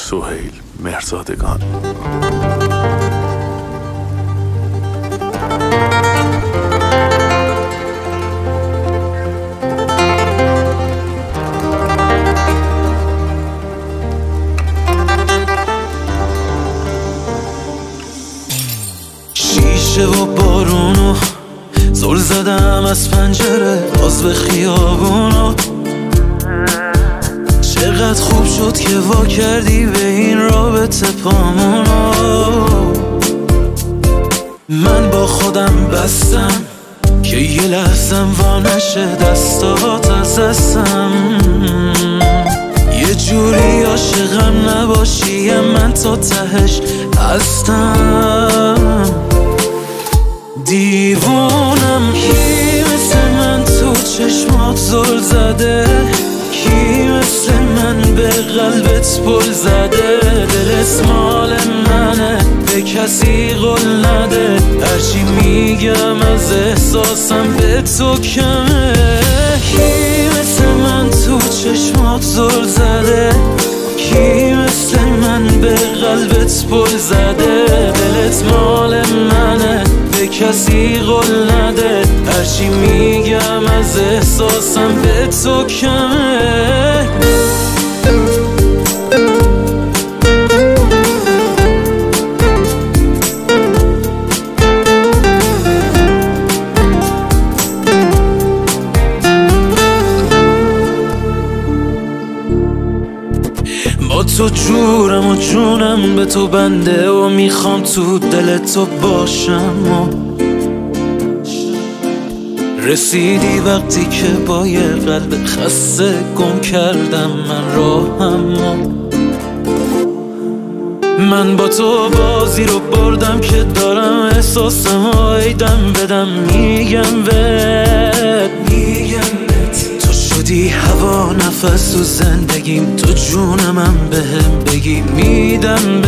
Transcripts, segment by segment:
سهیل مهرزادگان. شیشه و بارونو زل زدم از پنجره باز به خیابونو. چقدر خوب شد که وا کردی به این رابطه پامونو. من با خودم بستم که یه لحظم وا نشه دستات از دستم. یه جوری عاشقم نباشی من تا تهش هستم. دیوونم کی مثل من تو چشمات زل زده، کی مثل من به قلبت پل زده. دلت مال منه به کسی قول نده، هرچی میگم از احساسم به تو کمه. کی مثل من تو چشمات زل زده، کی مثل من به قلبت پل زده. دلت مال منه به کسی قول نده، هرچی میگم از احساسم به تو کمه. با تو جورم و جونم به تو بنده و میخوام تو دل تو باشم. و رسیدی وقتی که با یه قلب خسته گم کردم من راهم. من با تو بازی رو بردم که دارم احساسم و ایدم بدم. میگم بهت تو شدی هوا نفس و زندگیم، تو جونمم بهم بگی میدم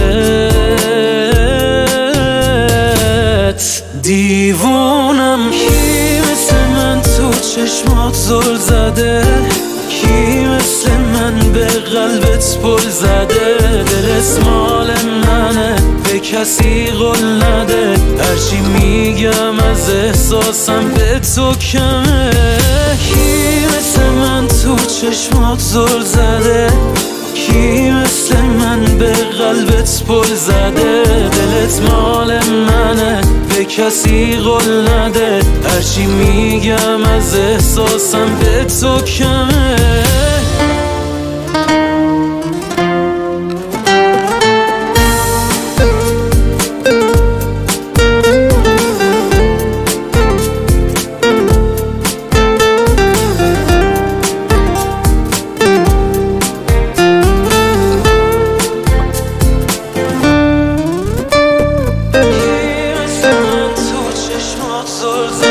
بهت. دیوونم کی مثل من تو چشمات زل زده، کی مثل من به قلبت پل زده. دلت مال منه به کسی قول نده، هرچی میگم از احساسم به تو کمه. کی مثل من تو چشمات زل زده، کی مثل من به قلبت پل زده. دلت مال منه به کسی قول نده، هرچی میگم از احساسم به تو کمه. زل